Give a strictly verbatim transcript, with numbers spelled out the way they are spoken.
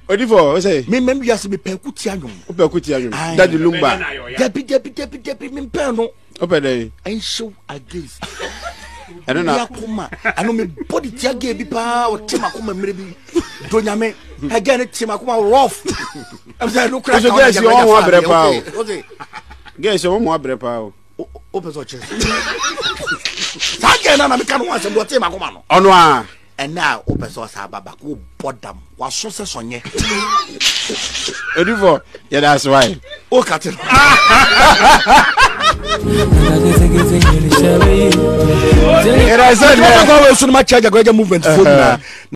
Odifo, we say. Me mem wiase me pekuti anwom. O pekuti anwom. Daddy Lumba. Debi debi debi debi me pen no. O pe dey. En show against. I don't know. Yakuma. Ano me body tia ge bi pa o tema kuma mire bi. Do nyame. Again tema kuma rough. I'm saying no crack. So guys, you want more abre pa o. Guys, you want more abre pa o. O pe so chest. Sage na na me kan wan se do tema kuma no. Ono a. And now o pe so sa baba ko bodam. Wa so se sonye. Odifo, yeah, that's why. O katin. It I said, I'm going to charge a movement.